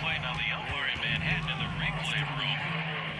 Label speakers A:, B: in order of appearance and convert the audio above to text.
A: play. Now the umpire in Manhattan in the replay room